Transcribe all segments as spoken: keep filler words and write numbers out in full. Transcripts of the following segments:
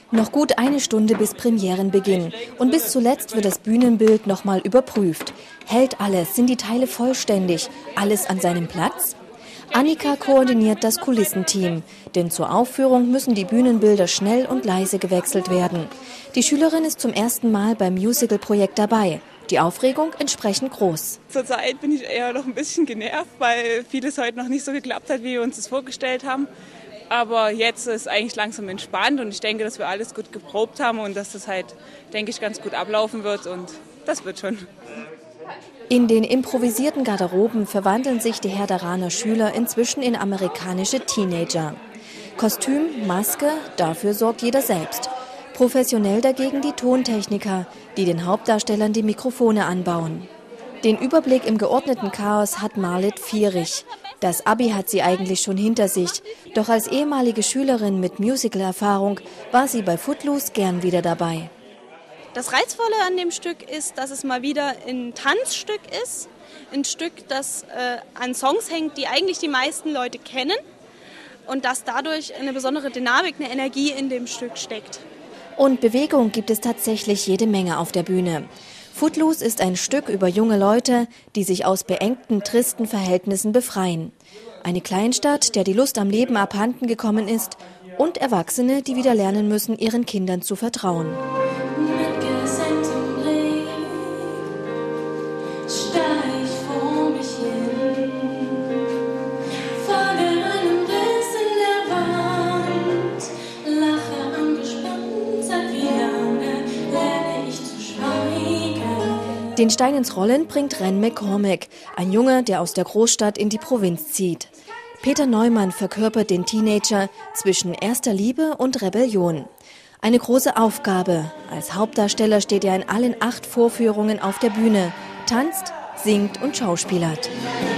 Noch gut eine Stunde bis Premierenbeginn. Und bis zuletzt wird das Bühnenbild nochmal überprüft. Hält alles? Sind die Teile vollständig? Alles an seinem Platz? Annika koordiniert das Kulissenteam. Denn zur Aufführung müssen die Bühnenbilder schnell und leise gewechselt werden. Die Schülerin ist zum ersten Mal beim Musical-Projekt dabei. Die Aufregung entsprechend groß. Zurzeit bin ich eher noch ein bisschen genervt, weil vieles heute noch nicht so geklappt hat, wie wir uns das vorgestellt haben. Aber jetzt ist eigentlich langsam entspannt und ich denke, dass wir alles gut geprobt haben und dass das halt, denke ich, ganz gut ablaufen wird und das wird schon. In den improvisierten Garderoben verwandeln sich die Herderaner Schüler inzwischen in amerikanische Teenager. Kostüm, Maske, dafür sorgt jeder selbst. Professionell dagegen die Tontechniker, die den Hauptdarstellern die Mikrofone anbauen. Den Überblick im geordneten Chaos hat Marlit Vierig. Das Abi hat sie eigentlich schon hinter sich. Doch als ehemalige Schülerin mit Musical-Erfahrung war sie bei Footloose gern wieder dabei. Das Reizvolle an dem Stück ist, dass es mal wieder ein Tanzstück ist. Ein Stück, das äh, an Songs hängt, die eigentlich die meisten Leute kennen. Und dass dadurch eine besondere Dynamik, eine Energie in dem Stück steckt. Und Bewegung gibt es tatsächlich jede Menge auf der Bühne. Footloose ist ein Stück über junge Leute, die sich aus beengten, tristen Verhältnissen befreien. Eine Kleinstadt, der die Lust am Leben abhanden gekommen ist, und Erwachsene, die wieder lernen müssen, ihren Kindern zu vertrauen. Den Stein ins Rollen bringt Ren McCormack, ein Junge, der aus der Großstadt in die Provinz zieht. Peter Neumann verkörpert den Teenager zwischen erster Liebe und Rebellion. Eine große Aufgabe. Als Hauptdarsteller steht er in allen acht Vorführungen auf der Bühne, tanzt, singt und schauspielert.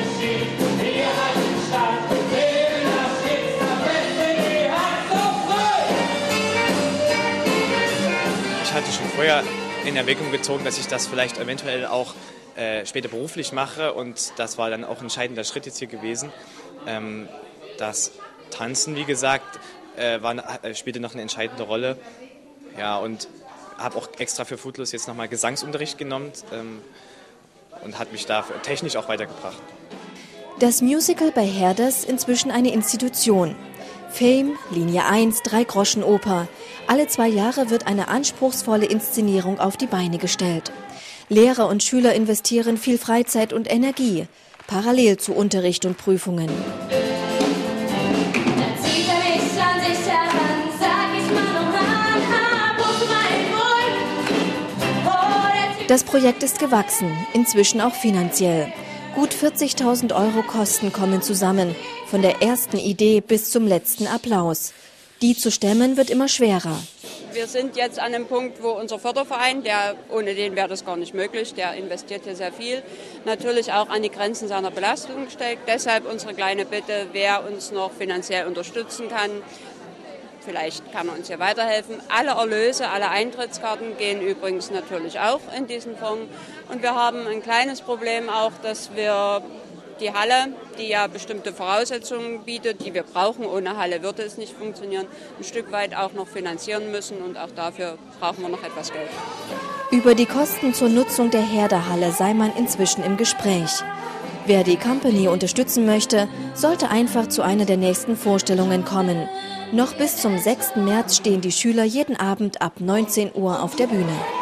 Ich hatte schon vorher in Erwägung gezogen, dass ich das vielleicht eventuell auch äh, später beruflich mache und das war dann auch ein entscheidender Schritt jetzt hier gewesen. Ähm, das Tanzen, wie gesagt, äh, war, äh, spielte noch eine entscheidende Rolle. Ja, und habe auch extra für Footloose jetzt nochmal Gesangsunterricht genommen ähm, und hat mich da technisch auch weitergebracht. Das Musical bei Herders inzwischen eine Institution. Fame, Linie eins, Drei-Groschen-Oper. Alle zwei Jahre wird eine anspruchsvolle Inszenierung auf die Beine gestellt. Lehrer und Schüler investieren viel Freizeit und Energie, parallel zu Unterricht und Prüfungen. Das Projekt ist gewachsen, inzwischen auch finanziell. Gut vierzigtausend Euro Kosten kommen zusammen, von der ersten Idee bis zum letzten Applaus. Die zu stemmen wird immer schwerer. Wir sind jetzt an einem Punkt, wo unser Förderverein, der ohne den wäre das gar nicht möglich, der investiert hier sehr viel, natürlich auch an die Grenzen seiner Belastung steckt. Deshalb unsere kleine Bitte, wer uns noch finanziell unterstützen kann. Vielleicht kann er uns hier weiterhelfen. Alle Erlöse, alle Eintrittskarten gehen übrigens natürlich auch in diesen Fonds. Und wir haben ein kleines Problem auch, dass wir die Halle, die ja bestimmte Voraussetzungen bietet, die wir brauchen, ohne Halle würde es nicht funktionieren, ein Stück weit auch noch finanzieren müssen und auch dafür brauchen wir noch etwas Geld. Über die Kosten zur Nutzung der Herder-Halle sei man inzwischen im Gespräch. Wer die Company unterstützen möchte, sollte einfach zu einer der nächsten Vorstellungen kommen. Noch bis zum sechsten März stehen die Schüler jeden Abend ab neunzehn Uhr auf der Bühne.